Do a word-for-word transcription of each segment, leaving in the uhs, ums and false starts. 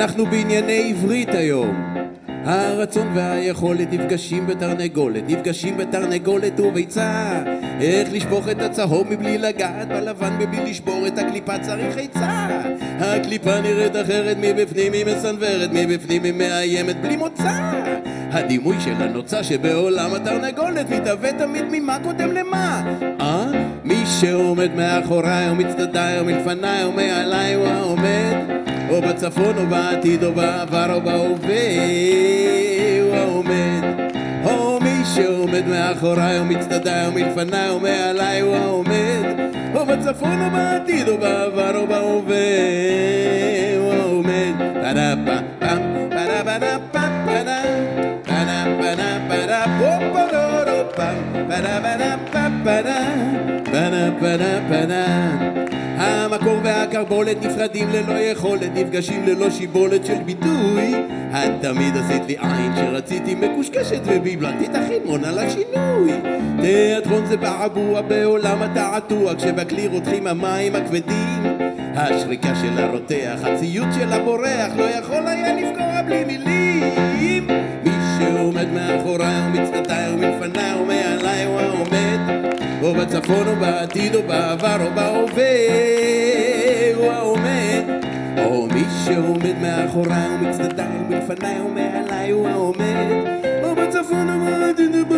אנחנו בענייני עברית היום. הרצון והיכולת נפגשים בתרנגולת, נפגשים בתרנגולת וביצה. איך לשפוך את הצהוב מבלי לגעת בלבן, מבלי לשבור את הקליפה צריך עצה. הקליפה נראית אחרת מבפנים, היא מסנוורת מבפנים, היא מאיימת בלי מוצא. הדימוי של הנוצה שבעולם התרנגולת מתהווה תמיד ממה קודם למה. אה? מי שעומד מאחוריי או מצדדיי או מלפניי או מעליי הוא העומד, או בצפון או בעתיד או בעבר או בהווה הוא העומד. או מי שעומד מאחוריי או מצדדיי או מלפניי או מעליי הוא העומד, או בצפון או בעתיד או בעבר או בהווה הוא העומד. פדה פם פם פדה פדה פם פדה פדה פדה פדה פודה פדה פדה פדה פדה פדה פדה. המקור והקרבולת נפרדים ללא יכולת, נפגשים ללא שיבולת של ביטוי. את תמיד עשית לי עין שרציתי מקושקשת וביבלתי את החימון על השינוי. תיאטרון זה בעבוע בעולם התעתוע, כשבכלי רותחים המים הכבדים. השריקה של הרותח, הציוץ של הבורח, לא יכול היה לפגוע בלי מילים. מי שעומד מאחוריי ומצדדיי ומלפניי ומעליי הוא העומד, או בצפון או בעתיד או בעבר או בהווה הוא העומד. או מי שעומד מאחוריי ומצדדיי ומלפניי ומעליי הוא העומד, או בצפון או בעתיד או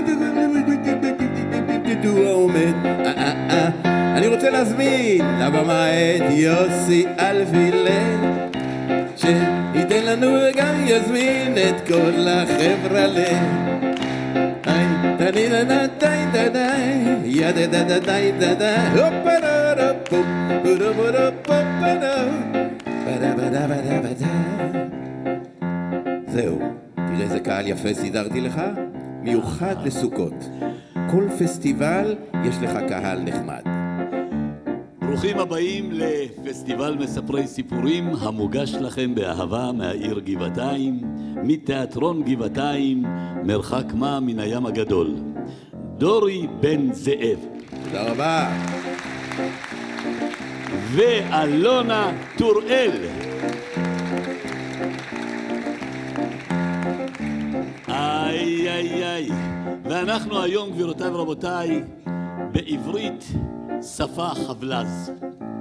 הוא העומד. אני רוצה להזמין לבמה את יוסי אלפילה, שייתן לנו וגם יזמין את כל החבר'ה ל... תני דה דה דה דה דה יה דה דה דה דה דה דה הופה דה דה פופ בודה בודה פופ בדה בדה בדה בדה בדה. זהו, תראה איזה קהל יפה סידרתי לך, מיוחד לסוכות. כל פסטיבל יש לך קהל נחמד. ברוכים הבאים לפסטיבל מספרי סיפורים המוגש לכם באהבה מהעיר גבעתיים, מתיאטרון גבעתיים, מרחק מה מן הים הגדול. דורי בן זאב. תודה רבה. ואלונה טוראל. איי איי איי. ואנחנו היום, גבירותיי ורבותיי, בעברית שפה חבלז.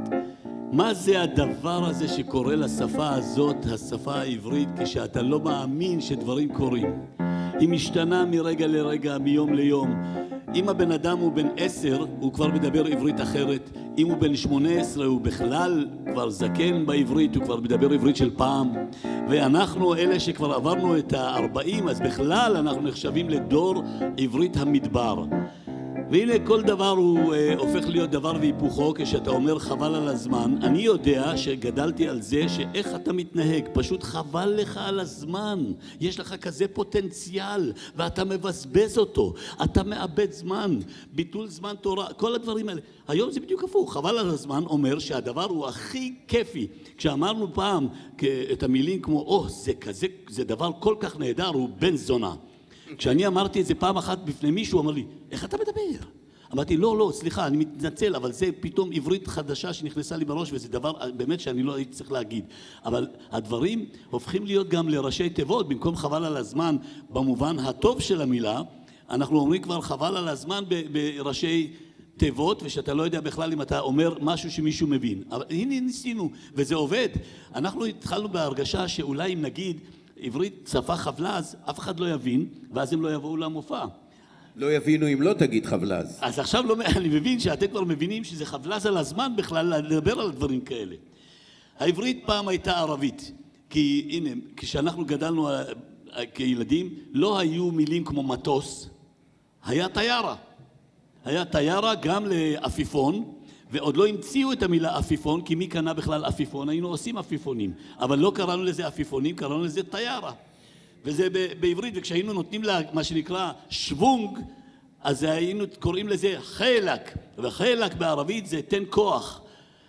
מה זה הדבר הזה שקורה לשפה הזאת, השפה העברית, כשאתה לא מאמין שדברים קורים? היא משתנה מרגע לרגע, מיום ליום. אם הבן אדם הוא בן עשר, הוא כבר מדבר עברית אחרת. אם הוא בן שמונה עשרה, הוא בכלל כבר זקן בעברית, הוא כבר מדבר עברית של פעם. ואנחנו, אלה שכבר עברנו את הארבעים, אז בכלל אנחנו נחשבים לדור עברית המדבר. והנה כל דבר הוא אה, הופך להיות דבר והיפוכו. כשאתה אומר חבל על הזמן, אני יודע שגדלתי על זה שאיך אתה מתנהג, פשוט חבל לך על הזמן. יש לך כזה פוטנציאל ואתה מבזבז אותו, אתה מאבד זמן, ביטול זמן תורה, כל הדברים האלה. היום זה בדיוק הפוך. חבל על הזמן אומר שהדבר הוא הכי כיפי. כשאמרנו פעם את המילים כמו או זה כזה, זה דבר כל כך נהדר, הוא בן זונה. כשאני אמרתי את זה פעם אחת בפני מישהו, אמר לי, איך אתה מדבר? אמרתי, לא, לא, סליחה, אני מתנצל, אבל זה פתאום עברית חדשה שנכנסה לי בראש, וזה דבר באמת שאני לא הייתי צריך להגיד. אבל הדברים הופכים להיות גם לראשי תיבות, במקום חבל על הזמן, במובן הטוב של המילה, אנחנו אומרים כבר חבל על הזמן בראשי תיבות, ושאתה לא יודע בכלל אם אתה אומר משהו שמישהו מבין. אבל הנה ניסינו, וזה עובד. אנחנו התחלנו בהרגשה שאולי אם נגיד, עברית שפה חבלז, אף אחד לא יבין, ואז הם לא יבואו למופע. לא יבינו אם לא תגיד חבלז. אז עכשיו לא, אני מבין שאתם כבר מבינים שזה חבלז על הזמן בכלל לדבר על דברים כאלה. העברית פעם הייתה ערבית, כי הנה, כשאנחנו גדלנו כילדים, לא היו מילים כמו מטוס, היה טיירה. היה טיירה גם לאפיפון, ועוד לא המציאו את המילה אפיפון, כי מי קנה בכלל אפיפון? היינו עושים אפיפונים, אבל לא קראנו לזה אפיפונים, קראנו לזה טיירה. וזה בעברית, וכשהיינו נותנים לה מה שנקרא שוונג, אז היינו קוראים לזה חלק, וחלק בערבית זה תן כוח,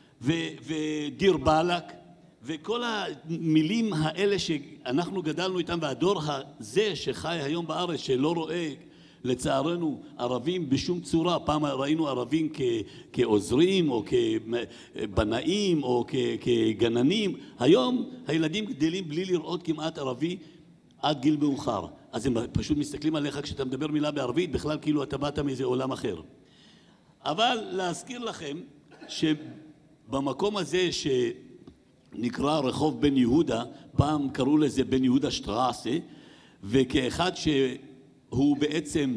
ודיר בלק, וכל המילים האלה שאנחנו גדלנו איתם, והדור הזה שחי היום בארץ, שלא רואה לצערנו, ערבים בשום צורה. פעם ראינו ערבים כ, כעוזרים או כבנאים או כ, כגננים. היום הילדים גדלים בלי לראות כמעט ערבי עד גיל מאוחר. אז הם פשוט מסתכלים עליך כשאתה מדבר מילה בערבית, בכלל כאילו אתה באת מאיזה עולם אחר. אבל להזכיר לכם שבמקום הזה שנקרא רחוב בן יהודה, פעם קראו לזה בן יהודה שטראסה, וכאחד שהוא בעצם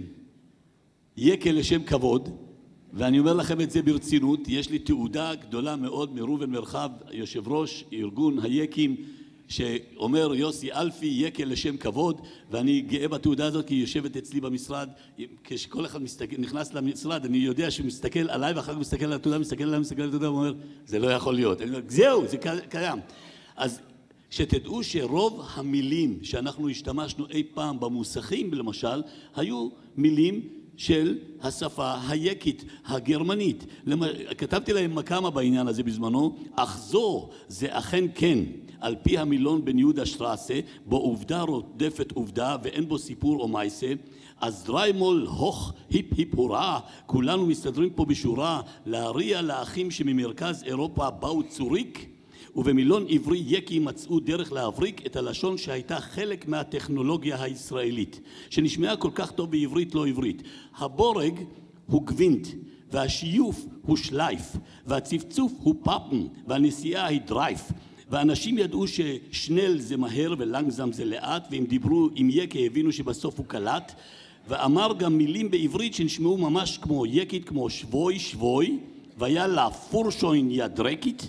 יקל לשם כבוד, ואני אומר לכם את זה ברצינות, יש לי תעודה גדולה מאוד מראובן מרחב, יושב ראש ארגון היקים, שאומר יוסי אלפי יקל לשם כבוד, ואני גאה בתעודה הזאת כי היא יושבת אצלי במשרד. כשכל אחד מסתכל, נכנס למשרד, אני יודע שהוא מסתכל עליי ואחר כך מסתכל על התעודה, מסתכל עליי, מסתכל על התעודה ואומר זה לא יכול להיות. אני אומר, זהו, זה קיים. אז שתדעו שרוב המילים שאנחנו השתמשנו אי פעם במוסכים למשל, היו מילים של השפה היקית הגרמנית. כתבתי להם כמה בעניין הזה בזמנו, אך זו זה אכן כן, על פי המילון בן יהודה שטראסה, בו עובדה רודפת עובדה ואין בו סיפור או מייסה, אז דריימול הוך היפ היפ הוראה, כולנו מסתדרים פה בשורה, להריע לאחים שממרכז אירופה באו צוריק, ובמילון עברי יקי מצאו דרך להבריק את הלשון שהייתה חלק מהטכנולוגיה הישראלית, שנשמעה כל כך טוב בעברית לא עברית. הבורג הוא גווינט, והשיוף הוא שלייף, והצפצוף הוא פאפן, והנסיעה היא דרייף. ואנשים ידעו ששנל זה מהר ולנגזם זה לאט, והם דיברו עם יקי הבינו שבסוף הוא קלט, ואמר גם מילים בעברית שנשמעו ממש כמו יקית, כמו שבוי שבוי, ויאללה פורשוין ידרקית,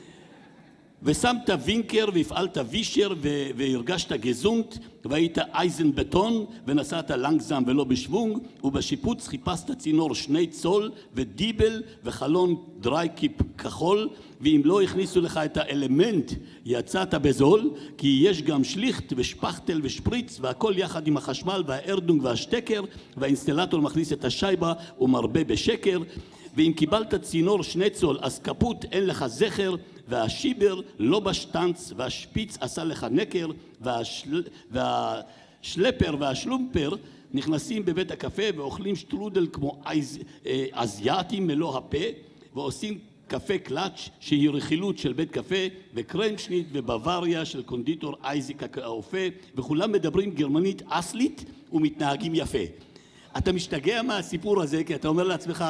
ושמת וינקר והפעלת וישר והרגשת גזונט והיית אייזן בטון ונסעת לנגזם ולא בשוונג, ובשיפוץ חיפשת צינור שני צול ודיבל וחלון דרייקיפ כחול, ואם לא הכניסו לך את האלמנט יצאת בזול, כי יש גם שליכט ושפכטל ושפריץ והכל יחד עם החשמל והארדונג והשטקר, והאינסטלטור מכניס את השייבה ומרבה בשקר, ואם קיבלת צינור שני צול אז כפות אין לך זכר, והשיבר לא בשטנץ, והשפיץ עשה לך נקר, והשל... והשלפר והשלומפר נכנסים בבית הקפה ואוכלים שטרודל כמו אייז... אזייתים מלוא הפה, ועושים קפה קלאץ' שהיא רכילות של בית קפה, וקרנצ'ניט ובוואריה של קונדיטור אייזיק האופה, וכולם מדברים גרמנית אסלית ומתנהגים יפה. אתה משתגע מהסיפור הזה כי אתה אומר לעצמך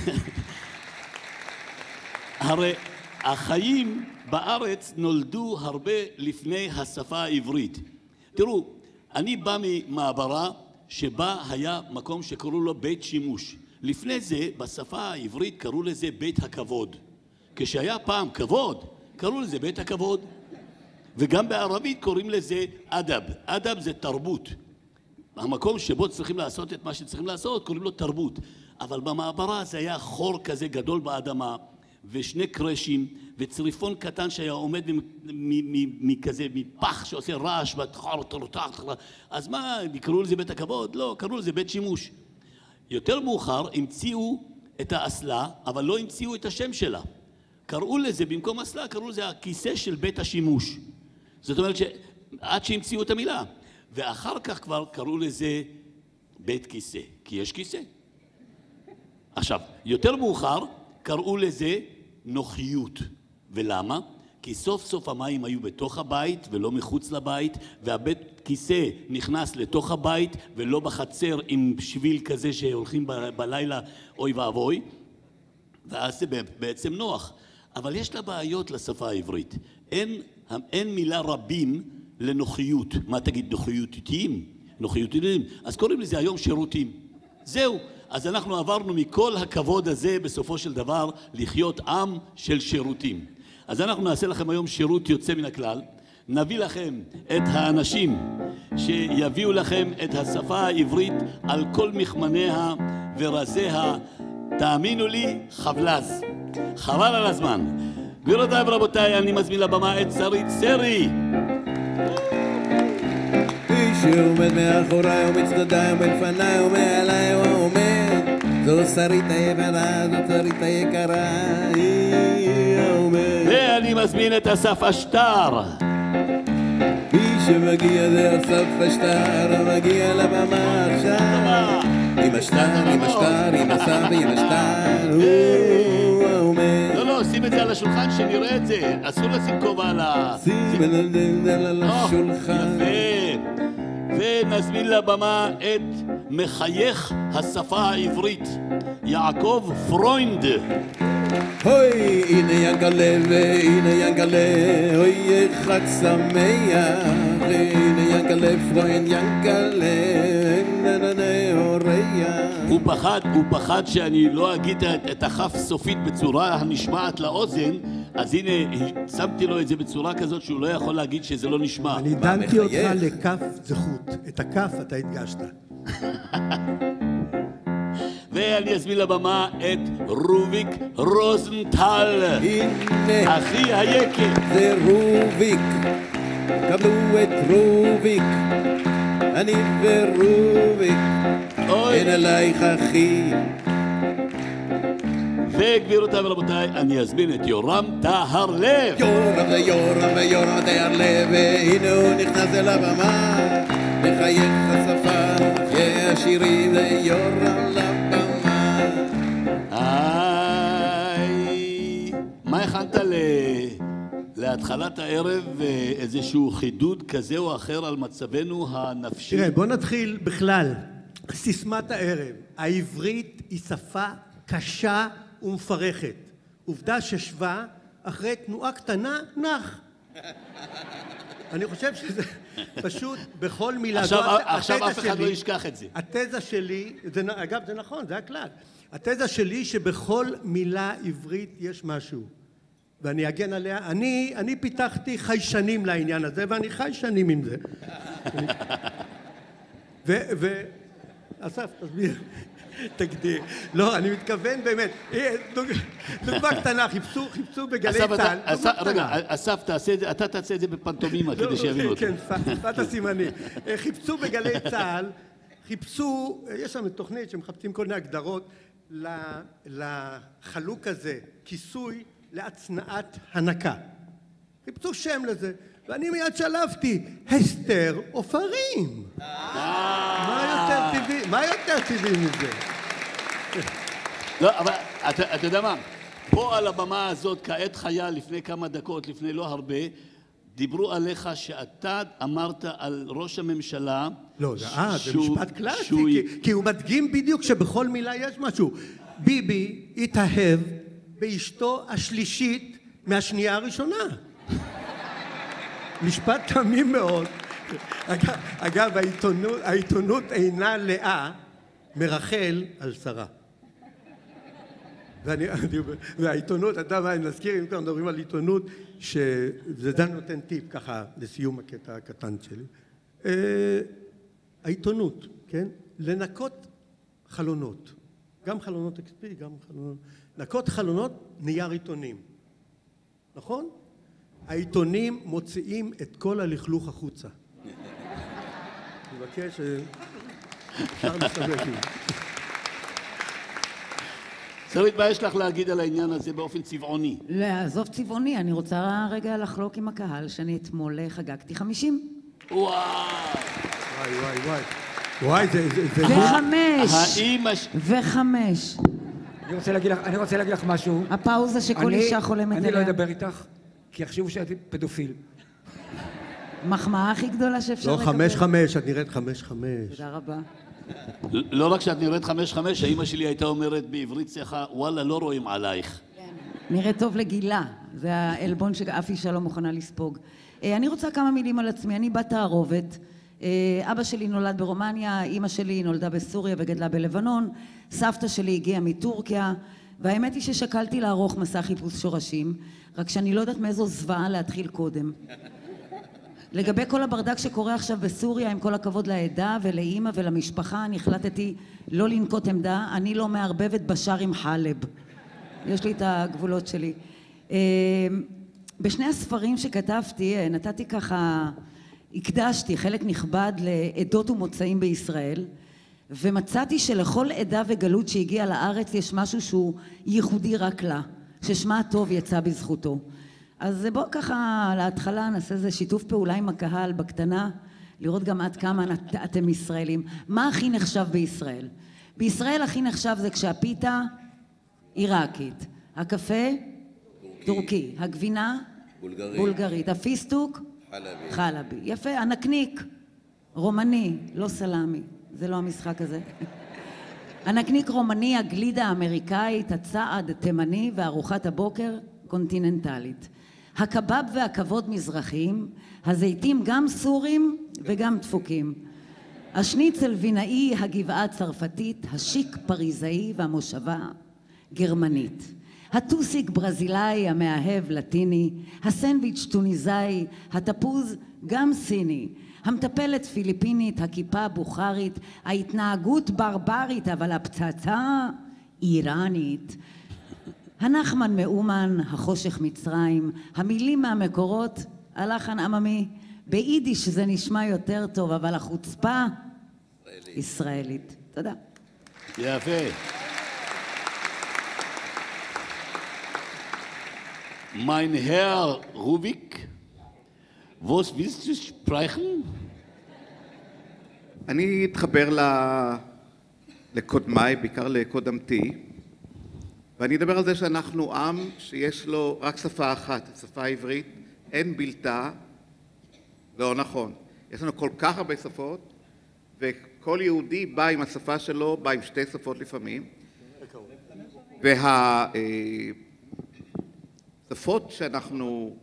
הרי החיים בארץ נולדו הרבה לפני השפה העברית. תראו, אני בא ממעברה שבה היה מקום שקראו לו בית שימוש. לפני זה בשפה העברית קראו לזה בית הכבוד. כשהיה פעם כבוד, קראו לזה בית הכבוד. וגם בערבית קוראים לזה אדב. אדב זה תרבות. המקום שבו צריכים לעשות את מה שצריכים לעשות קוראים לו תרבות. אבל במעברה זה היה חור כזה גדול באדמה, ושני קרשים, וצריפון קטן שהיה עומד מכזה, מפח שעושה רעש, אז מה, קראו לזה בית הכבוד? לא, קראו לזה בית שימוש. יותר מאוחר המציאו את האסלה, אבל לא המציאו את השם שלה. קראו לזה, במקום אסלה, קראו לזה הכיסא של בית השימוש. זאת אומרת שעד שהמציאו את המילה. ואחר כך כבר קראו לזה בית כיסא, כי יש כיסא. עכשיו, יותר מאוחר קראו לזה נוחיות. ולמה? כי סוף סוף המים היו בתוך הבית ולא מחוץ לבית, והבית כיסא נכנס לתוך הבית ולא בחצר עם שביל כזה שהולכים ב- בלילה אוי ואבוי, ואז זה בעצם נוח. אבל יש לה בעיות לשפה העברית. אין, אין מילה רבים לנוחיות. מה תגיד, נוחיותיים? נוחיותיים. אז קוראים לזה היום שירותים. זהו. אז אנחנו עברנו מכל הכבוד הזה בסופו של דבר לחיות עם של שירותים. אז אנחנו נעשה לכם היום שירות יוצא מן הכלל. נביא לכם את האנשים שיביאו לכם את השפה העברית על כל מכמניה ורזיה. תאמינו לי, חבלז. חבל על הזמן. גבירותיי ורבותיי, אני מזמין לבמה את שרית סרי. מי שעומד מאחוריי ומצדדיי ומלפניי ומעליי ועומד, זו שרית היקרה, זו שרית היקרה, היא העומד. ואני מזמין את אסף אשטר. מי שמגיע זה אסף אשטר, מגיע לבמה עכשיו. עם השטר, עם השטר, עם השטר ועם השטר. לא, לא, שים את זה על השולחן שנראה את זה. אסור לשים כובע על ה... שים על השולחן. יפה. ונזמין לבמה את מחייך השפה העברית, יעקב פרוינד. אוי, הנה ינגלה והנה ינגלה, אוי חג שמח, הנה ינגלה פרוינד ינגלה, נננה אוריה. הוא פחד, הוא פחד שאני לא אגיד את, את הכף סופית בצורה הנשמעת לאוזן, אז הנה, שמתי לו את זה בצורה כזאת שהוא לא יכול להגיד שזה לא נשמע. אני דנתי אותך לכף זכות, את הכף אתה הדגשת. ואני אזמין לבמה את רוביק רוזנטל. הנה, אחי היקר. זה רוביק, קבלו את רוביק, אני ורוביק, אין עלייך אחי. וגבירותיי ורבותיי, אני אזמין את יורם טהרלב. יורם ויורם ויורם טהרלב, והנה הוא נכנס אל הבמה, מחייך השפה, השירים ליורם לבמה. היי, מה הכנת ל... להתחלת הערב, איזשהו חידוד כזה או אחר על מצבנו הנפשי? תראה, בוא נתחיל בכלל. סיסמת הערב, העברית היא שפה קשה ומפרכת. עובדה ששווה אחרי תנועה קטנה נח. אני חושב שזה פשוט בכל מילה. עכשיו, עכשיו אף אחד לא ישכח את זה. התזה שלי, זה, אגב זה נכון, זה הכלל. התזה שלי שבכל מילה עברית יש משהו. ואני אגן עליה. אני, אני פיתחתי חיישנים לעניין הזה, ואני חי שנים עם זה. ו... ו... אסף, תסביר. תגדיר. לא, אני מתכוון באמת. דוגמה קטנה, חיפשו, חיפשו בגלי צה"ל. רגע, אסף, אתה תעשה את זה בפנטומימה כדי שיבינו אותי. כן, שפת הסימני. חיפשו בגלי צה"ל, חיפשו, יש שם תוכנית שמחפשים כל מיני הגדרות לחלוק הזה, כיסוי להצנעת הנקה. חיפשו שם לזה. ואני מיד שלפתי, הסתר עופרים. מה יותר טבעי, מה יותר טבעי מזה? לא, אבל אתה יודע מה? פה על הבמה הזאת, כעת חיה, לפני כמה דקות, לפני לא הרבה, דיברו עליך שאתה אמרת על ראש הממשלה... לא, זה משפט קלאסי, כי הוא מדגים בדיוק שבכל מילה יש משהו. ביבי התאהב באשתו השלישית מהשנייה הראשונה. משפט תמים מאוד. אגב, אגב העיתונות, העיתונות אינה לאה מרחל על שרה. ואני, והעיתונות, אתה יודע מה, אני מזכיר, אם כבר מדברים על עיתונות, שזה דן נותן טיפ ככה לסיום הקטע הקטן שלי. העיתונות, כן? לנקות חלונות. גם חלונות אקספי, גם חלונות... לנקות חלונות נייר עיתונים. נכון? העיתונים מוציאים את כל הלכלוך החוצה. אני מבקש, אפשר לסבך לי. שרית, מה יש לך להגיד על העניין הזה באופן צבעוני? לעזוב צבעוני, אני רוצה רגע לחלוק עם הקהל שאני אתמול חגגתי חמישים. וואו! וואי, וואי, וואי. וואי, זה... וחמש! האם... וחמש! אני רוצה להגיד לך, אני רוצה להגיד לך משהו. הפאוזה שכל אישה חולמת אליה. אני לא אדבר איתך, כי יחשבו שאתה פדופיל. מחמאה הכי גדולה שאפשר לא, לקבל. חמש חמש, את נראית חמש חמש. תודה רבה. לא רק שאת נראית חמש חמש, האמא שלי הייתה אומרת בעברית צחה, וואלה, לא רואים עלייך. נראית טוב לגילה, זה העלבון שאף אישה לא מוכנה לספוג. אני רוצה כמה מילים על עצמי, אני בת תערובת. אבא שלי נולד ברומניה, אמא שלי נולדה בסוריה וגדלה בלבנון, סבתא שלי הגיעה מטורקיה, והאמת היא ששקלתי לערוך מסע חיפוש שורשים, רק שאני לא יודעת מאיזו זוועה להתחיל קודם. לגבי כל הברדק שקורה עכשיו בסוריה, עם כל הכבוד לעדה ולאמא ולמשפחה, אני החלטתי לא לנקוט עמדה, אני לא מערבבת בשאר עם חלב. יש לי את הגבולות שלי. בשני הספרים שכתבתי, נתתי ככה, הקדשתי חלק נכבד לעדות ומוצאים בישראל, ומצאתי שלכל עדה וגלות שהגיעה לארץ יש משהו שהוא ייחודי רק לה, ששמה הטוב יצא בזכותו. אז בואו ככה להתחלה נעשה איזה שיתוף פעולה עם הקהל בקטנה, לראות גם עד כמה אתם ישראלים. מה הכי נחשב בישראל? בישראל הכי נחשב זה כשהפיתה עיראקית, הקפה טורקי, הגבינה בולגרית. בולגרית, הפיסטוק חלבי. חלבי. יפה, הנקניק רומני, לא סלמי, זה לא המשחק הזה. הנקניק רומני, הגלידה האמריקאית, הצעד תימני וארוחת הבוקר קונטיננטלית. הקבב והכבוד מזרחיים, הזיתים גם סורים וגם דפוקים. השניצל וינאי, הגבעה הצרפתית, השיק פריזאי והמושבה גרמנית. הטוסיק ברזילאי, המאהב לטיני, הסנדוויץ' טוניזאי, התפוז גם סיני, המטפלת פיליפינית, הכיפה בוכרית, ההתנהגות ברברית אבל הפצצה איראנית. הנחמן מאומן, החושך מצרים, המילים מהמקורות, הלחן עממי, ביידיש זה נשמע יותר טוב, אבל החוצפה ישראלית. ישראלית. תודה. יפה. Mein Herr Rubik, was willst du sprechen? אני אתחבר ל... לקודמיי, בעיקר לקודמתי, ואני אדבר על זה שאנחנו עם שיש לו רק שפה אחת, שפה עברית, אין בלתה, לא נכון. יש לנו כל כך הרבה שפות, וכל יהודי בא עם השפה שלו, בא עם שתי שפות לפעמים, וה... שפות שאנחנו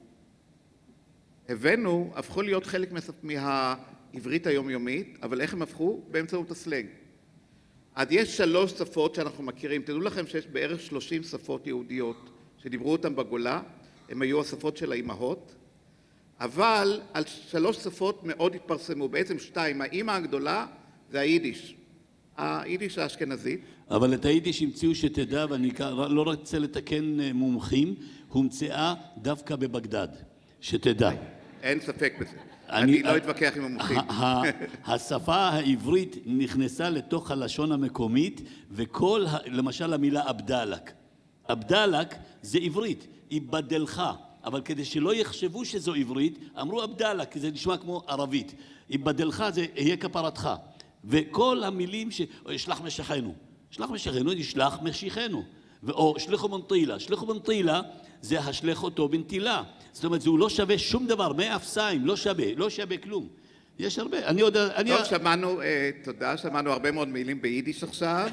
הבאנו הפכו להיות חלק מהעברית היומיומית, אבל איך הם הפכו? באמצעות הסלנג. אז יש שלוש שפות שאנחנו מכירים. תדעו לכם שיש בערך שלושים שפות יהודיות שדיברו אותן בגולה, הן היו השפות של האימהות, אבל על שלוש שפות מאוד התפרסמו, בעצם שתיים. האימא הגדולה זה היידיש, היידיש האשכנזית. אבל את היידיש המציאו שתדע, ואני לא רוצה לתקן מומחים, הומצאה דווקא בבגדד, שתדע. אין ספק בזה. אני לא אתווכח עם המומחים. השפה העברית נכנסה לתוך הלשון המקומית, וכל, למשל המילה אבדלק. אבדלק זה עברית, איבדלך, אבל כדי שלא יחשבו שזו עברית, אמרו אבדלק, כי זה נשמע כמו ערבית. איבדלך זה יהיה כפרתך. וכל המילים ש... שלח משכנו. שלח משכנו, ישלח משיחנו. או שלחו בנטילה. שלחו בנטילה זה השלח אותו בנטילה. זאת אומרת, זה לא שווה שום דבר, מאפסיים, לא שווה, לא שווה כלום. יש הרבה, אני יודע... אני... טוב, שמענו, אה, תודה, שמענו הרבה מאוד מילים ביידיש עכשיו.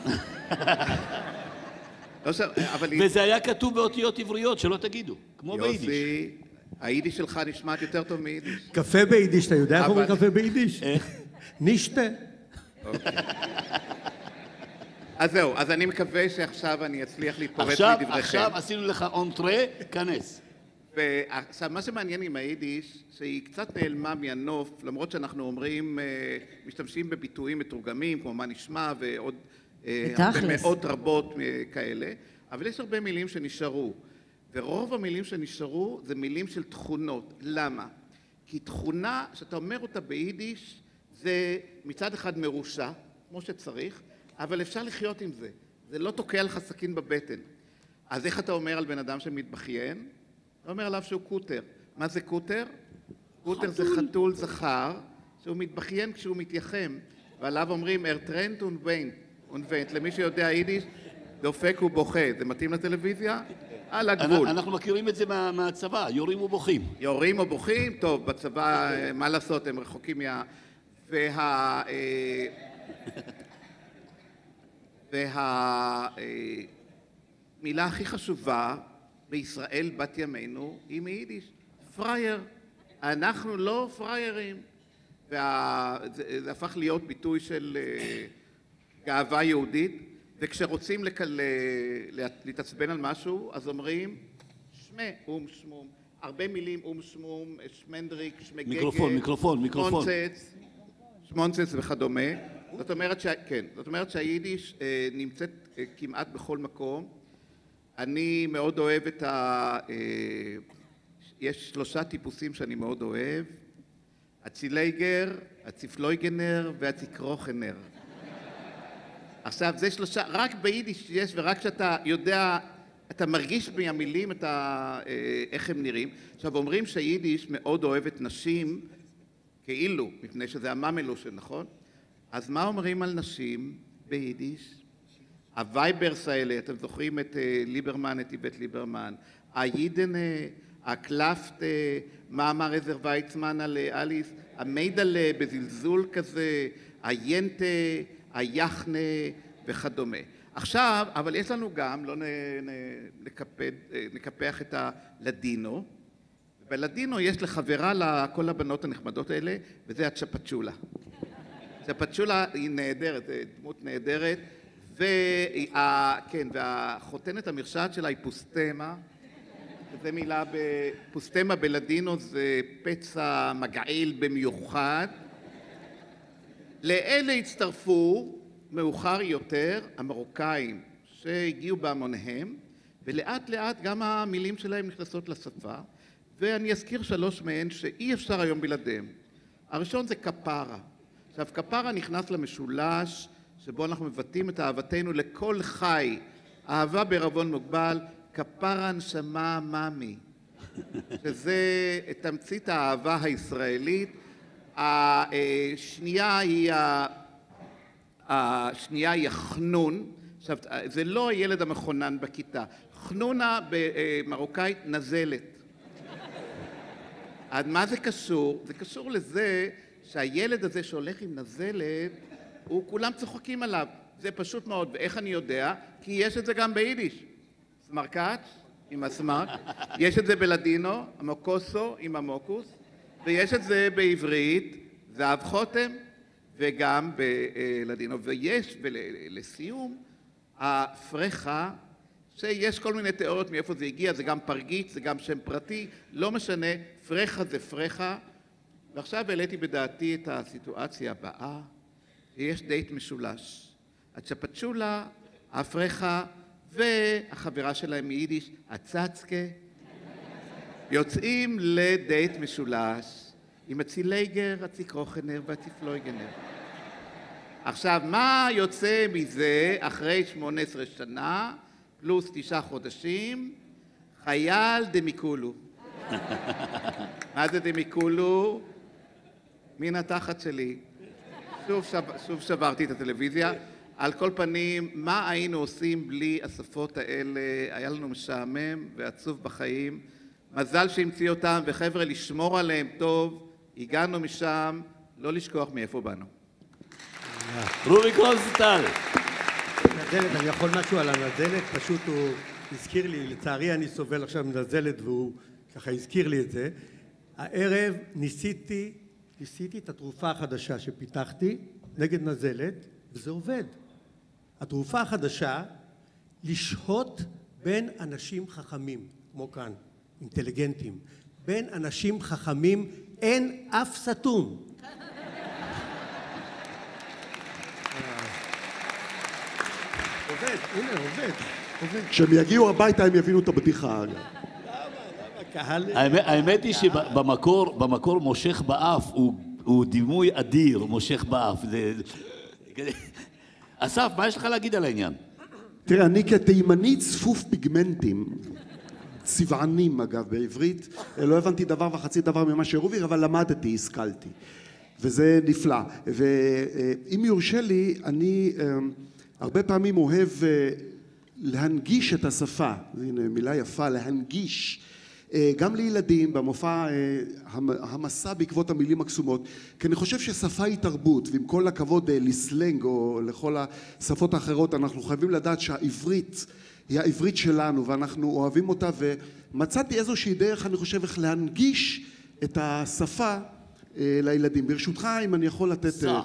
לא ש... אבל... וזה היה כתוב באותיות עבריות, שלא תגידו, כמו ביידיש. יוסי, היידיש שלך נשמעת יותר טוב מיידיש. קפה ביידיש, אתה יודע איך אומרים קפה ביידיש? איך? נישטה. אז זהו, אז אני מקווה שעכשיו אני אצליח להתפרץ עכשיו, מדבריכם. עכשיו עשינו לך אונטרה, כנס. ועכשיו, מה שמעניין עם היידיש, שהיא קצת נעלמה מהנוף, למרות שאנחנו אומרים, משתמשים בביטויים מתורגמים, כמו מה נשמע, ועוד מאות רבות כאלה, אבל יש הרבה מילים שנשארו, ורוב המילים שנשארו זה מילים של תכונות. למה? כי תכונה, שאתה אומר אותה ביידיש, זה מצד אחד מרושע, כמו שצריך, אבל אפשר לחיות עם זה. זה לא תוקע לך סכין בבטן. אז איך אתה אומר על בן אדם שמתבכיין? אתה אומר עליו שהוא קוטר. מה זה קוטר? קוטר זה חתול זכר, שהוא מתבכיין כשהוא מתייחם, ועליו אומרים ארטרנט ונוויינט. ונוויינט, למי שיודע יידיש, דופק ובוכה. זה מתאים לטלוויזיה? על הגבול. אנחנו מכירים את זה מהצבא, יורים ובוכים. יורים ובוכים? טוב, בצבא, מה לעשות, הם רחוקים מה... וה... והמילה הכי חשובה בישראל בת ימינו היא מיידיש, פרייר. אנחנו לא פריירים. וזה הפך להיות ביטוי של גאווה יהודית, וכשרוצים להתעצבן על משהו, אז אומרים שמה, אום שמום. הרבה מילים, אום שמום, שמנדריק, שמגגה, מיקרופון, מיקרופון, מיקרופון. שמונצץ, שמונצץ וכדומה. זאת אומרת, ש... כן, זאת אומרת שהיידיש אה, נמצאת אה, כמעט בכל מקום. אני מאוד אוהב את ה... אה, יש שלושה טיפוסים שאני מאוד אוהב. הצילייגר, הציפלויגנר והציקרוכנר. עכשיו, זה שלושה, רק ביידיש יש, ורק כשאתה יודע, אתה מרגיש מהמילים את ה... אה, איך הם נראים. עכשיו, אומרים שהיידיש מאוד אוהבת נשים, כאילו, מפני שזה הממלושן, נכון? אז מה אומרים על נשים ביידיש? הווייברס האלה, אתם זוכרים את ליברמן, את איבט ליברמן, היידנה, הקלפטה, מה אמר עזר ויצמן על אליס, המיידלה בזלזול כזה, היינטה, היחנה וכדומה. עכשיו, אבל יש לנו גם, לא נקפד, נקפח את הלדינו, בלדינו יש לחברה לכל הבנות הנחמדות האלה, וזה הצ'פצ'ולה. הצ'פצ'ולה היא נהדרת, דמות נהדרת, וה, כן, והחותנת המרשעת שלה היא פוסטמה, זו מילה, פוסטמה בלדינו זה פצע מגעיל במיוחד. לאלה הצטרפו מאוחר יותר המרוקאים שהגיעו בהמוניהם, ולאט לאט גם המילים שלהם נכנסות לשפה, ואני אזכיר שלוש מהן שאי אפשר היום בלעדיהם. הראשון זה כפרה. עכשיו, כפרה נכנס למשולש שבו אנחנו מבטאים את אהבתנו לכל חי, אהבה בערבון מוגבל, כפרה נשמה ממי, שזה תמצית האהבה הישראלית. השנייה היא, השנייה היא החנון. עכשיו, זה לא הילד המכונן בכיתה. חנונה במרוקאית נזלת. עד מה זה קשור? זה קשור לזה שהילד הזה שהולך עם נזלת, הוא כולם צוחקים עליו. זה פשוט מאוד. ואיך אני יודע? כי יש את זה גם ביידיש. סמרקט עם הסמרק, יש את זה בלדינו, המוקוסו עם המוקוס, ויש את זה בעברית, זהב חותם, וגם בלדינו. ויש, ולסיום, הפרחה, שיש כל מיני תיאוריות מאיפה זה הגיע, זה גם פרגיץ, זה גם שם פרטי, לא משנה, פרחה זה פרחה. ועכשיו העליתי בדעתי את הסיטואציה הבאה, שיש דייט משולש. הצ'פצ'ולה, הפרחה, והחברה שלהם מיידיש, הצצקה, יוצאים לדייט משולש עם הצילייגר, הציקרוכנר והציפלויגנר. עכשיו, מה יוצא מזה אחרי שמונה עשרה שנה, פלוס תשעה חודשים? חייל דמיקולו. מה זה דמיקולו? מן התחת שלי. שוב, שב, שוב שברתי את הטלוויזיה. על כל פנים, מה היינו עושים בלי השפות האלה? היה לנו משעמם ועצוב בחיים. מזל שהמציא אותם, וחבר'ה, לשמור עליהם טוב. הגענו משם, לא לשכוח מאיפה באנו. רוביק רוזנטל. נזלת, אני יכול משהו על הנזלת? פשוט הוא הזכיר לי, לצערי אני סובל עכשיו מנזלת, והוא ככה הזכיר לי את זה. הערב ניסיתי, ניסיתי את התרופה החדשה שפיתחתי נגד נזלת, וזה עובד. התרופה החדשה, לשהות בין אנשים חכמים, כמו כאן, אינטליגנטים. בין אנשים חכמים אין אף סתום. עובד, הנה, עובד, עובד. כשהם יגיעו הביתה הם יבינו את הבדיחה. האמת היא שבמקור, במקור מושך באף הוא דימוי אדיר, מושך באף. אסף, מה יש לך להגיד על העניין? תראה, אני כתימני צפוף פיגמנטים, צבענים אגב בעברית, לא הבנתי דבר וחצי דבר ממה שרובי, אבל למדתי, השכלתי. וזה נפלא. ואם יורשה לי, אני הרבה פעמים אוהב להנגיש את השפה, הנה מילה יפה, להנגיש, גם לילדים במופע המסע בעקבות המילים הקסומות, כי אני חושב ששפה היא תרבות, ועם כל הכבוד לסלנג או לכל השפות האחרות, אנחנו חייבים לדעת שהעברית היא העברית שלנו ואנחנו אוהבים אותה, ומצאתי איזושהי דרך, אני חושב, איך להנגיש את השפה לילדים. ברשותך, אם אני יכול לתת... סע.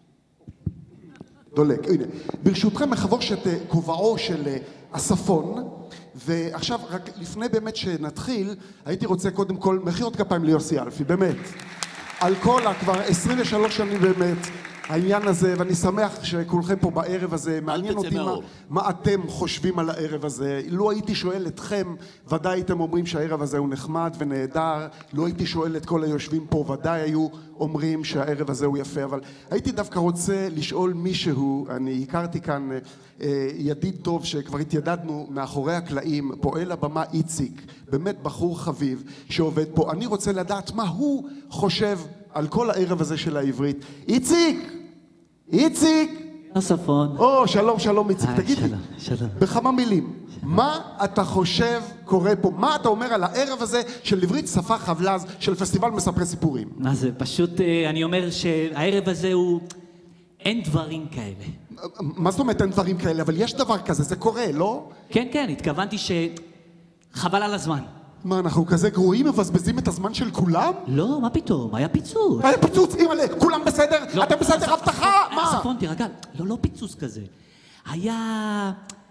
דולק, הנה. ברשותכם מחבוש את כובעו של אספון, ועכשיו, רק לפני באמת שנתחיל, הייתי רוצה קודם כל, מחיאות כפיים ליוסי אלפי, באמת. על כל, כבר עשרים ושלוש שנים באמת, העניין הזה, ואני שמח שכולכם פה בערב הזה, מעניין אותי מה, מה אתם חושבים על הערב הזה. לא הייתי שואל אתכם, ודאי הייתם אומרים שהערב הזה הוא נחמד ונהדר, לא הייתי שואל את כל היושבים פה, ודאי היו אומרים שהערב הזה הוא יפה, אבל הייתי דווקא רוצה לשאול מישהו, אני הכרתי כאן אה, ידיד טוב שכבר התיידדנו מאחורי הקלעים, פועל הבמה איציק, באמת בחור חביב שעובד פה, אני רוצה לדעת מה הוא חושב על כל הערב הזה של העברית. איציק! איציק! הצפון. או, שלום, שלום, איציק. היי, תגיד לי, שלום, שלום. בכמה מילים, מה אתה חושב קורה פה? מה אתה אומר על הערב הזה של עברית שפה חבלז של פסטיבל מספרי סיפורים? מה זה? פשוט אה, אני אומר שהערב הזה הוא... אין דברים כאלה. מה זאת אומרת אין דברים כאלה? אבל יש דבר כזה, זה קורה, לא? כן, כן, התכוונתי ש... חבל על הזמן. מה, אנחנו כזה גרועים, מבזבזים את הזמן של כולם? לא, מה פתאום? היה פיצוץ. היה פיצוץ, אימא'לה, כולם בסדר? לא, אתם בסדר? הבטחה? מה? צפון, תירגע. לא, לא פיצוץ כזה. היה...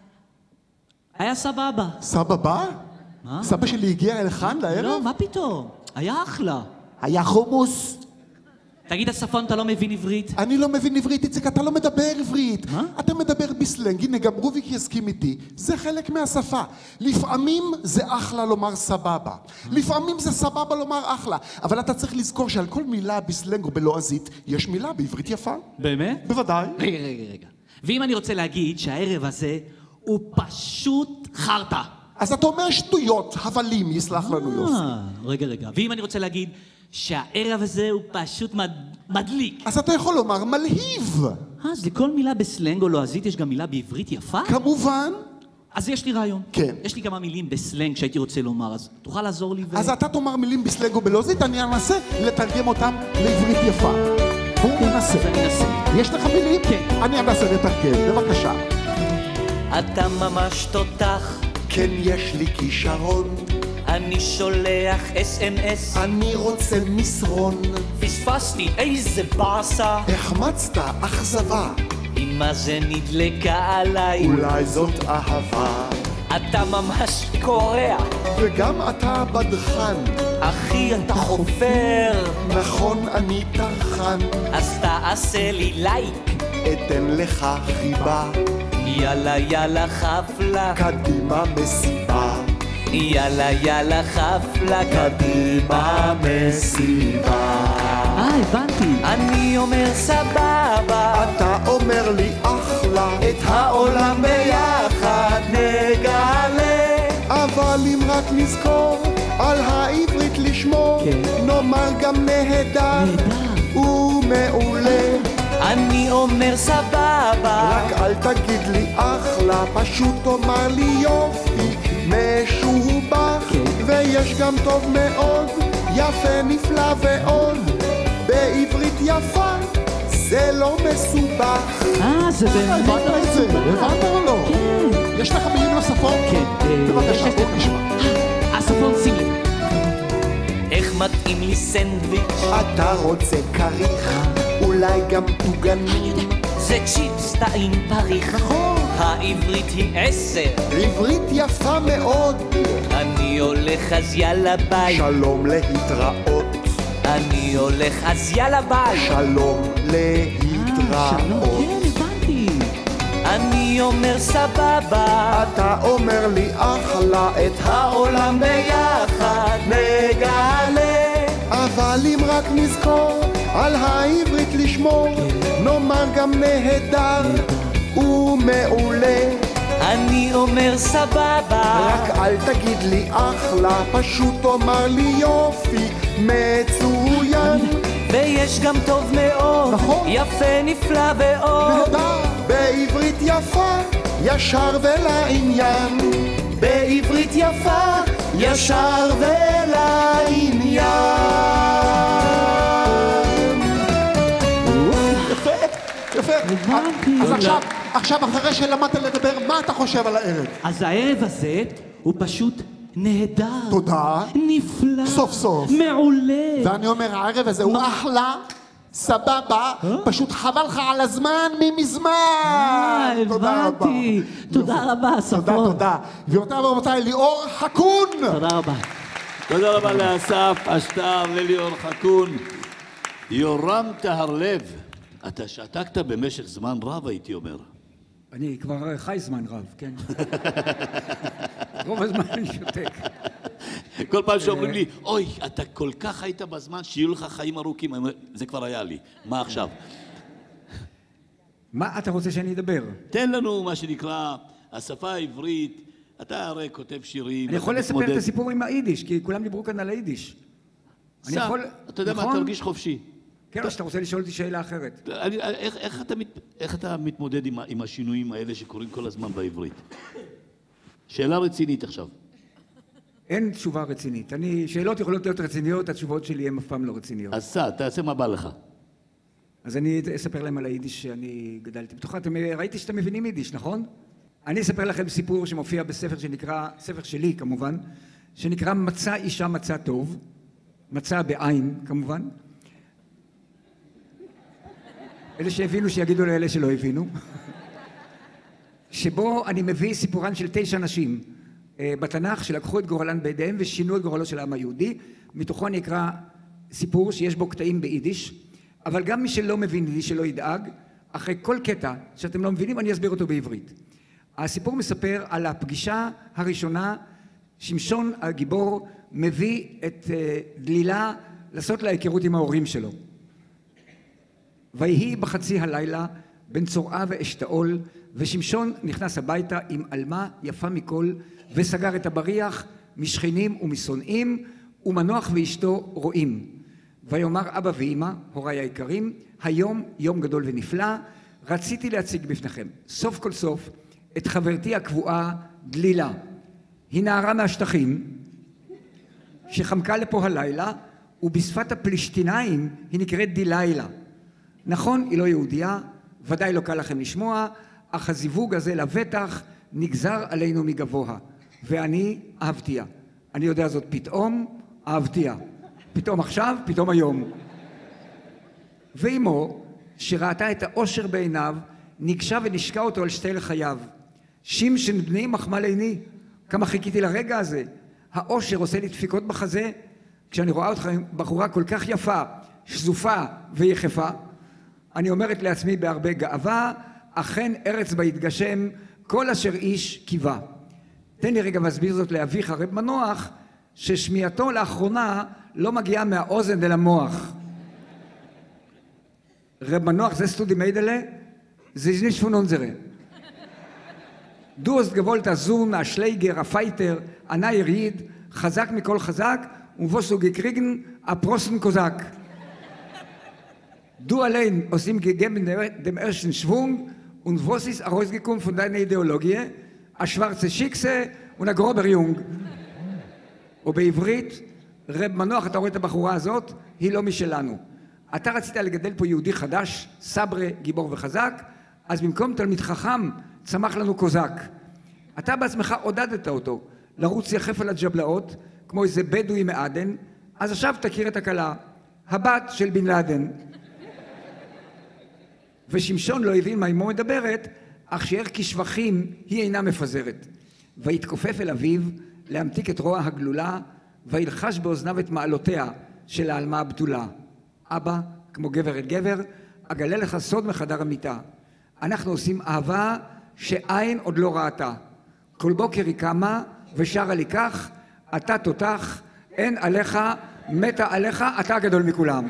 היה סבבה. סבא בא? מה? סבא שלי הגיע אל כאן לערב? לא, מה פתאום? היה אחלה. היה חומוס. תגיד, הצפון, אתה לא מבין עברית? אני לא מבין עברית, איציק, אתה לא מדבר עברית. מה? אתה מדבר בסלנג, הנה גם רוביק יסכים איתי. זה חלק מהשפה. לפעמים זה אחלה לומר סבבה. לפעמים זה סבבה לומר אחלה. אבל אתה צריך לזכור שעל כל מילה בסלנג או בלועזית, יש מילה בעברית יפה. באמת? בוודאי. רגע, רגע, רגע. ואם אני רוצה להגיד שהערב הזה הוא פשוט חרטה. אז אתה אומר שטויות, הבלים, יסלח לנו יוסי. אה, רגע, רגע. ואם אני רוצה להגיד שהערב הזה הוא פשוט מד... מדליק. אז אתה יכול לומר מלהיב. אה, אז לכל מילה בסלנג או לועזית יש גם מילה בעברית יפה? כמובן. אז יש לי רעיון. כן. יש לי כמה מילים בסלנג שהייתי רוצה לומר, אז תוכל לעזור לי ו... אז אתה תאמר מילים בסלנג או בלועזית, אני אנסה לתרגם אותם לעברית יפה. בואו ננסה. אז אני אנסה. יש לך מילים? כן. אני אנסה לתרגם, בבקשה. אתה ממש תותח, כן, יש לי כישרון. אני שולח אס אם אס, אני רוצה מסרון. פספסתי איזה באסה, החמצת אכזבה. אמא זה נדלקה עליי, אולי זאת אהבה. אתה ממש קורע, וגם אתה בדחן. אחי אתה חופר, נכון, אני טרחן. אז תעשה לי לייק, אתן לך חיבה. יאללה יאללה חפלה, קדימה מסיבה. יאללה יאללה חפלה, קדימה מסיבה. אה, הבנתי. אני אומר סבבה, אתה אומר לי אחלה. את העולם ביחד נגלה. אבל אם רק נזכור על העברית לשמור, כן. נאמר גם נהדר ומעולה. אני אומר סבבה, רק אל תגיד לי אחלה, פשוט תאמר לי יופי משובח. ויש גם טוב מאוד, יפה נפלא ועוד, בעברית יפה זה לא מסובך. אה, זה באמת הבנת את זה? הבנת או לא? כן. יש לך מילים נוספות? כן. בבקשה, בוא נשמע. הצפון, שים לי. איך מתאים לי סנדוויץ', אתה רוצה כריך, אולי גם טוגנים. זה צ'יפס טעים פריך, נכון. העברית היא עשר, עברית יפה מאוד. אני הולך אז יאללה ביי, שלום להתראות. אני הולך אז יאללה ביי, שלום להתראות. כן, הבנתי. אני אומר סבבה, אתה אומר לי אחלה, את העולם ביחד נגלה. אבל אם רק נזכור על העברית לשמור, נאמר גם נהדר ומעולה. אני אומר סבבה, רק אל תגיד לי אחלה, פשוט תאמר לי יופי מצוין. ויש גם טוב מאוד, נכון. יפה נפלא ועוד, נהדר, בעברית יפה, ישר ולעניין. בעברית יפה, ישר ולעניין. יפה, יפה. הבנתי. אז עכשיו, עכשיו אחרי שלמדת לדבר, מה אתה חושב על הערב? אז הערב הזה הוא פשוט נהדר. תודה. נפלא. סוף סוף. מעולה. ואני אומר, הערב הזה הוא אחלה, סבבה, פשוט חבל לך על הזמן ממזמן. אה, תודה רבה. הבנתי. תודה רבה, תודה, ספון. תודה. גבירותיי ורבותיי, ליאור חכון. תודה רבה. תודה רבה לאסף, אשטר, לליאור חכון. יורם טהרלב, אתה שתקת במשך זמן רב, הייתי אומר. אני כבר חי זמן רב, כן? רוב הזמן אני שותק. כל פעם שאומרים לי, אוי, אתה כל כך היית בזמן שיהיו לך חיים ארוכים, אני אומר, זה כבר היה לי, מה עכשיו? מה אתה רוצה שאני אדבר? תן לנו מה שנקרא, השפה העברית, אתה הרי כותב שירים. אני יכול לספר את הסיפור עם היידיש, כי כולם דיברו כאן על היידיש. אני סע, יכול... אתה יודע מה, נכון? תרגיש חופשי. כן, או שאתה רוצה לשאול אותי שאלה אחרת. אני, איך, איך, אתה, איך אתה מתמודד עם, עם השינויים האלה שקורים כל הזמן בעברית? שאלה רצינית עכשיו. אין תשובה רצינית. אני, שאלות יכולות להיות רציניות, התשובות שלי הן אף פעם לא רציניות. אז סע, תעשה מה בא לך. אז אני אספר להם על היידיש שאני גדלתי בתוכה. אתם ראיתי שאתם מבינים יידיש, נכון? אני אספר לכם סיפור שמופיע בספר שנקרא, ספר שלי כמובן, שנקרא מצא אישה מצא טוב, מצא בעין כמובן. אלה שהבינו שיגידו לאלה שלא הבינו. שבו אני מביא סיפורן של תשע נשים בתנ"ך שלקחו את גורלן בידיהם ושינו את גורלו של העם היהודי. מתוכו אני אקרא סיפור שיש בו קטעים ביידיש, אבל גם מי שלא מבין יידיש שלא ידאג, אחרי כל קטע שאתם לא מבינים אני אסביר אותו בעברית. הסיפור מספר על הפגישה הראשונה, שמשון הגיבור מביא את דלילה לעשות לה היכרות עם ההורים שלו. ויהי בחצי הלילה בין צורעה ואשתאול, ושמשון נכנס הביתה עם אלמה יפה מכל, וסגר את הבריח משכנים ומשונאים, ומנוח ואשתו רואים. ויאמר אבא ואמא, הוריי היקרים, היום יום גדול ונפלא, רציתי להציג בפניכם, סוף כל סוף, את חברתי הקבועה דלילה. היא נערה מהשטחים, שחמקה לפה הלילה, ובשפת הפלישתינאים היא נקראת דלילה. נכון, היא לא יהודייה, ודאי לא קל לכם לשמוע, אך הזיווג הזה לבטח נגזר עלינו מגבוה, ואני אהבתיה. אני יודע זאת פתאום, אהבתיה. פתאום עכשיו, פתאום היום. ואמו, שראתה את האושר בעיניו, ניגשה ונשקה אותו על שתי לחייו. שמשון בני מחמל עיני, כמה חיכיתי לרגע הזה. האושר עושה לי דפיקות בחזה, כשאני רואה אותך עם בחורה כל כך יפה, שזופה ויחפה. אני אומרת לעצמי בהרבה גאווה, אכן ארץ בהתגשם, כל אשר איש קיווה. תן לי רגע להסביר זאת לאביך רב מנוח, ששמיעתו לאחרונה לא מגיעה מהאוזן אל המוח. רב מנוח זה סטודי מיידלה, זה nicht von unsere. Du hast gewollt azun, a Schläger, a Fighter, a neuer Ried, חזק מכל חזק, und was du gekriegen, a Prosten Kosak. Du allein hast ihm gegeben dem ersten Schwung, und was ist herausgekommen von deiner Ideologie? A schwarze Schickse und a grober Jung. ובעברית, רב מנוח, אתה רואה את הבחורה הזאת, היא לא משלנו. אתה רצית לגדל פה יהודי חדש, סברה, גיבור וחזק, אז במקום תלמיד חכם, צמח לנו קוזק. אתה בעצמך עודדת אותו לרוץ יחף על הג'בלאות, כמו איזה בדואי מעדן, אז עכשיו תכיר את הקלה, הבת של בן לאדן. ושמשון לא הבין מה אמו מדברת, אך שער כשבחים היא אינה מפזרת. והתכופף אל אביו להמתיק את רוע הגלולה, וילחש באוזניו את מעלותיה של העלמה הבתולה. אבא, כמו גבר את גבר, אגלה לך סוד מחדר המיטה. אנחנו עושים אהבה שעין עוד לא ראתה. כל בוקר היא קמה ושרה לי כך, אתה תותח, אין עליך, מתה עליך, אתה הגדול מכולם.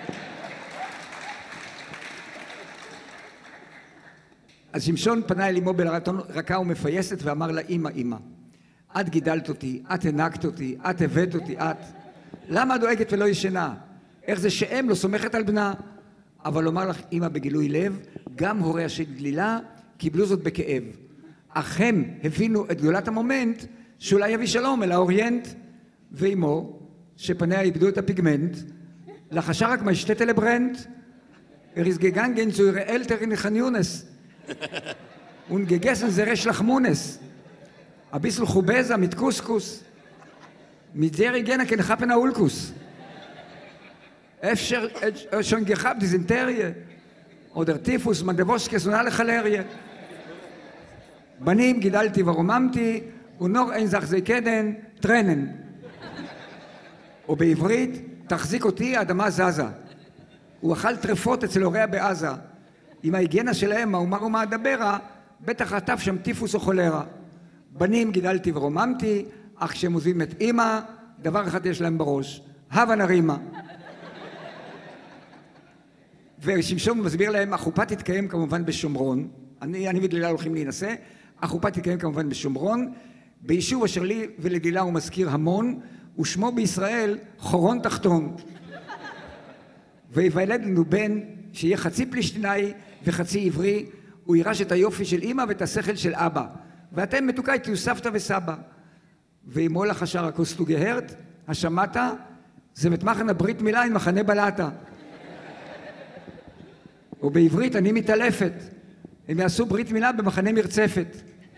אז שמשון פנה אל אמו בלרתון רכה ומפייסת ואמר לה, אמא, אמא, את גידלת אותי, את הנקת אותי, את הבאת אותי, את. למה דואגת ולא ישנה? איך זה שאם לא סומכת על בנה? אבל לומר לך, אמא, בגילוי לב, גם הוריה של דלילה קיבלו זאת בכאב. אך הם הבינו את גדולת המומנט שאולי יביא שלום אל האוריינט. ואמו, שפניה איבדו את הפיגמנט, לחשה רק מהשתת אלה ברנט, הריסגגן גן zu ihre Eltern in Khan Yunis und gegessen sie recht Lachmunes. Ein bisschen Chubeza mit Couscous, mit sehr gerne kein Chappen Aulkus. אפשר schon gehabt Dysenterie oder Typhus, Mandevoskes und alle Chalerie. בנים גידלתי ורוממתי, ונור אין זכזי קדן, טרנן. ובעברית, תחזיק אותי, האדמה זזה. הוא אכל טרפות אצל הוריה בעזה. עם ההיגיינה שלהם, האומר ומה הדברה, בטח עטף שם טיפוס או חולרה. בנים גידלתי ורוממתי, אך כשהם עוזבים את אמא, דבר אחד יש להם בראש, הווה נרימה. ושמשון מסביר להם, החופה תתקיים כמובן בשומרון, אני, אני ודלילה הולכים להינשא, החופה תתקיים כמובן בשומרון, ביישוב אשר לי ולדלילה הוא מזכיר המון, ושמו בישראל חורון תחתון. ויוולד לנו בן שיהיה חצי פלישתינאי וחצי עברי, הוא יירש את היופי של אמא ואת השכל של אבא, ואתם מתוקאי תהיו סבתא וסבא. ואמו לך אשר הכוסטו גהרת, השמטה, זה מתמחן הברית מילה עם מחנה בלטה. ובעברית אני מתעלפת, הם יעשו ברית מילה במחנה מרצפת.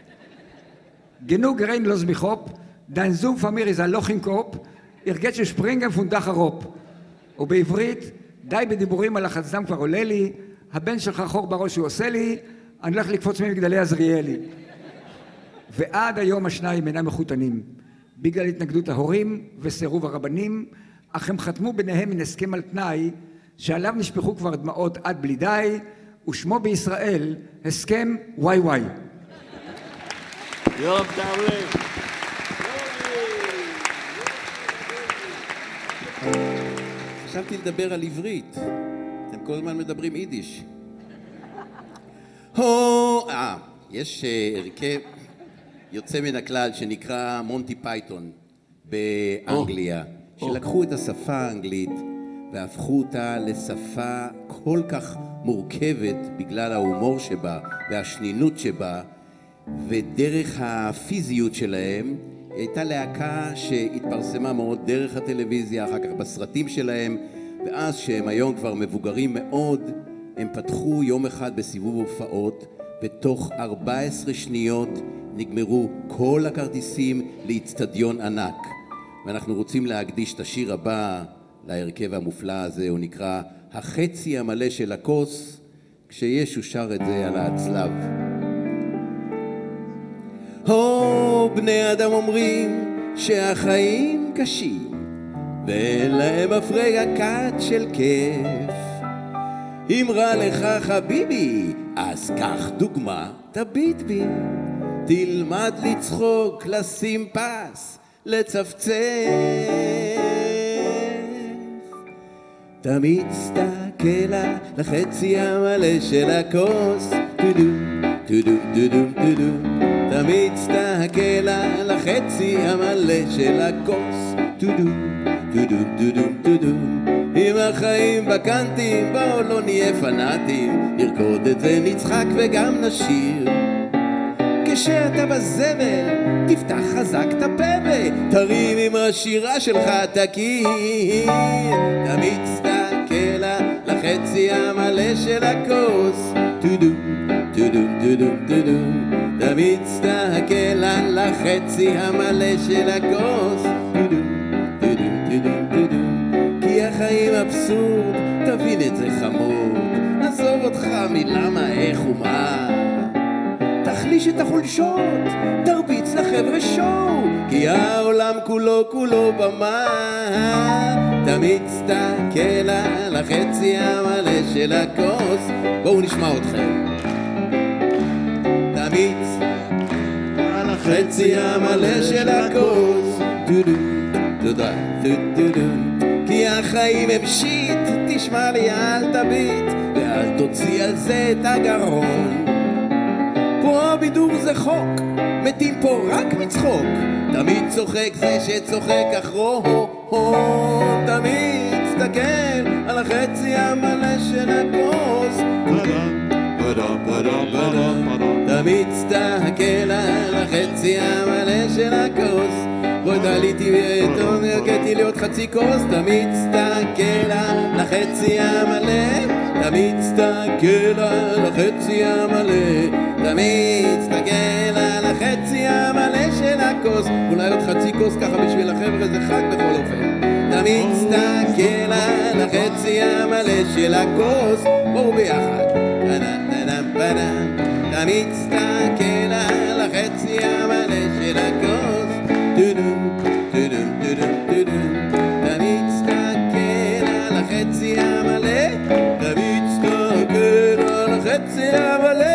גנוג ריין לוז מחופ, dein Sohn von mir ist ein Loch im Kopf, ich gehe zu springen von Dach herab. ובעברית, די בדיבורים על החסדם כבר עולה לי, הבן שלך חור בראש שהוא עושה לי, אני הולך לקפוץ ממגדלי עזריאלי. ועד היום השניים אינם מחותנים, בגלל התנגדות ההורים וסירוב הרבנים, אך הם חתמו ביניהם מן הסכם על תנאי, שעליו נשפכו כבר דמעות עד בלי די, ושמו בישראל הסכם וואי וואי. יום תערלב. חשבתי לדבר על עברית, אתם כל הזמן מדברים יידיש. הו, אה, יש הרכב יוצא מן הכלל שנקרא מונטי פייתון באנגליה, שלקחו את השפה האנגלית והפכו אותה לשפה כל כך מורכבת בגלל ההומור שבה והשנינות שבה, ודרך הפיזיות שלהם הייתה להקה שהתפרסמה מאוד דרך הטלוויזיה, אחר כך בסרטים שלהם, ואז שהם היום כבר מבוגרים מאוד, הם פתחו יום אחד בסיבוב הופעות, בתוך ארבע עשרה שניות נגמרו כל הכרטיסים לאצטדיון ענק. ואנחנו רוצים להקדיש את השיר הבא להרכב המופלא הזה, הוא נקרא החצי המלא של הכוס, כשישו שר את זה על הצלב. הו, בני אדם אומרים שהחיים קשים, ואין להם אף רגע קט של כיף. אם רע לך חביבי, אז קח דוגמה, תביט בי. תלמד לצחוק, לשים פס, לצפצף. תמיד תסתכל על החצי המלא של הכוס, טודו, טודו, טודו, טודו. תמיד תסתכל על החצי המלא של הכוס, טודו, טודו, טודו, טודו. אם החיים בקנטים, בואו לא נהיה פנאטים, נרקוד את זה, נצחק וגם נשיר. כשאתה בזבל, תפתח חזק את הפה ותרים עם השירה שלך תכיר. תמיד תסתכל על החצי המלא של הכוס, טודו, טודו, טודו, טודו. תמיד תסתכל על החצי המלא של הכוס, טודו, טודו, טודו, טודו. כי החיים אבסורד, תבין את זה חמוד, עזוב אותך מלמה, איך ומה. תחליש את החולשות, תרביץ לחבר'ה שואו, כי העולם כולו כולו במה. תמיד תסתכל על החצי המלא של הכוס, בואו נשמע אתכם. תמיד על החצי המלא של הכוס, דודו, תודה, דודו. כי החיים הם שיט, תשמע לי אל תביט, ואל תוציא על זה את הגרון. פה הבידור זה חוק, מתים פה רק מצחוק, תמיד צוחק זה שצוחק אחרון. תמיד תסתכל על החצי המלא של הכוס, תמיד תסתכל על החצי המלא של הכוס. בואי דליתי ועיתון, הרגעתי להיות חצי כוס. תמיד תסתכל על החצי המלא, תמיד תסתכל על החצי המלא, תמיד תסתכל על החצי המלא של הכוס. אולי עוד חצי כוס ככה בשביל החבר'ה, זה חג בכל אופן. תמיד תסתכל על החצי המלא של הכוס, בואו ביחד. תמיד תסתכל על החצי המלא של הכוס, טודו, טודו, טודו, טודו. תמיד תסתכל על החצי המלא, תמיד תסתכל על החצי המלא.